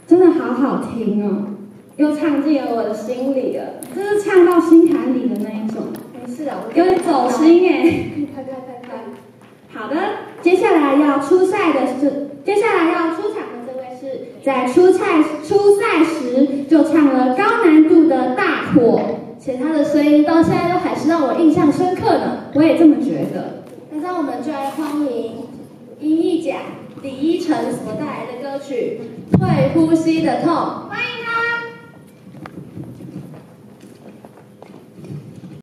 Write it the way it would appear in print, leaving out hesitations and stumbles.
真的好好听哦，又唱进了我的心里了，这是唱到心坎里的那一种。 没事啊， 有点走心哎。 快！ 好的，接下来要出场的这位是在初赛时就唱了高难度的大火，且他的声音到现在都还是让我印象深刻呢。我也这么觉得。那让我们就来欢迎音译奖李依晨所带来的歌曲《会呼吸的痛》。